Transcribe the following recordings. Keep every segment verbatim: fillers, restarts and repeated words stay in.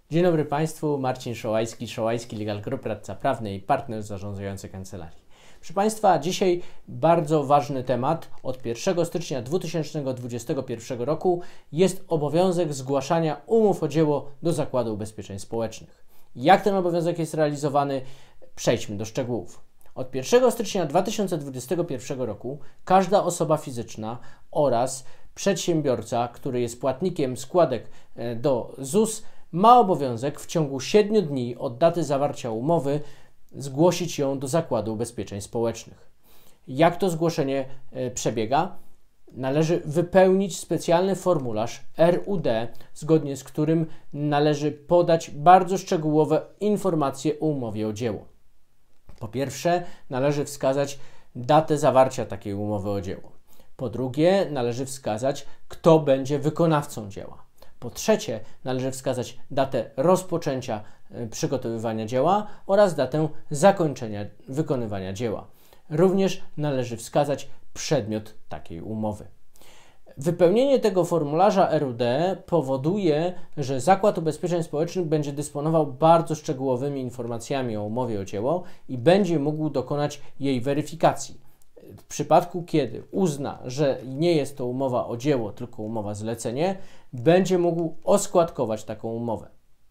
Dzień dobry Państwu, Marcin Szołajski, Szołajski Legal Group, radca prawny i partner zarządzający kancelarii. Proszę Państwa, dzisiaj bardzo ważny temat. Od pierwszego stycznia dwa tysiące dwudziestego pierwszego roku jest obowiązek zgłaszania umów o dzieło do Zakładu Ubezpieczeń Społecznych. Jak ten obowiązek jest realizowany? Przejdźmy do szczegółów. Od pierwszego stycznia dwa tysiące dwudziestego pierwszego roku każda osoba fizyczna oraz przedsiębiorca, który jest płatnikiem składek do Z U S, ma obowiązek w ciągu siedmiu dni od daty zawarcia umowy zgłosić ją do Zakładu Ubezpieczeń Społecznych. Jak to zgłoszenie e, przebiega? Należy wypełnić specjalny formularz R U D, zgodnie z którym należy podać bardzo szczegółowe informacje o umowie o dzieło. Po pierwsze, należy wskazać datę zawarcia takiej umowy o dzieło. Po drugie, należy wskazać, kto będzie wykonawcą dzieła. Po trzecie, należy wskazać datę rozpoczęcia przygotowywania dzieła oraz datę zakończenia wykonywania dzieła. Również należy wskazać przedmiot takiej umowy. Wypełnienie tego formularza R U D powoduje, że Zakład Ubezpieczeń Społecznych będzie dysponował bardzo szczegółowymi informacjami o umowie o dzieło i będzie mógł dokonać jej weryfikacji. W przypadku, kiedy uzna, że nie jest to umowa o dzieło, tylko umowa zlecenie, będzie mógł oskładkować taką umowę.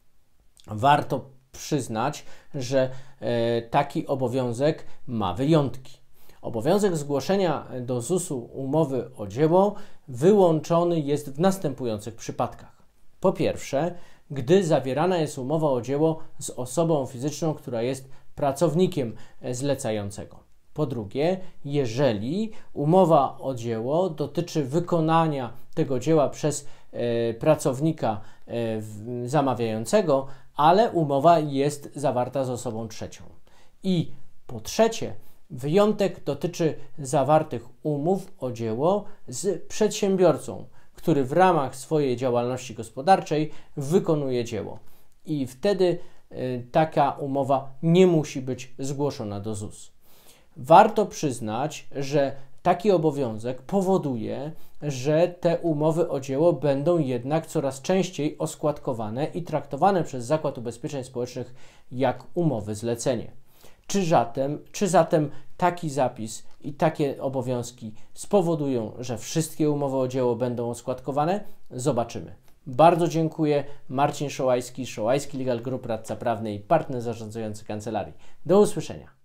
Warto przyznać, że e, taki obowiązek ma wyjątki. Obowiązek zgłoszenia do Z U S-u umowy o dzieło wyłączony jest w następujących przypadkach. Po pierwsze, gdy zawierana jest umowa o dzieło z osobą fizyczną, która jest pracownikiem zlecającego. Po drugie, jeżeli umowa o dzieło dotyczy wykonania tego dzieła przez e, pracownika e, zamawiającego, ale umowa jest zawarta z osobą trzecią. I po trzecie, wyjątek dotyczy zawartych umów o dzieło z przedsiębiorcą, który w ramach swojej działalności gospodarczej wykonuje dzieło. I wtedy e, taka umowa nie musi być zgłoszona do Z U S. Warto przyznać, że taki obowiązek powoduje, że te umowy o dzieło będą jednak coraz częściej oskładkowane i traktowane przez Zakład Ubezpieczeń Społecznych jak umowy zlecenie. Czy zatem, czy zatem taki zapis i takie obowiązki spowodują, że wszystkie umowy o dzieło będą oskładkowane? Zobaczymy. Bardzo dziękuję. Marcin Szołajski, Szołajski Legal Group, radca prawny i partner zarządzający kancelarii. Do usłyszenia.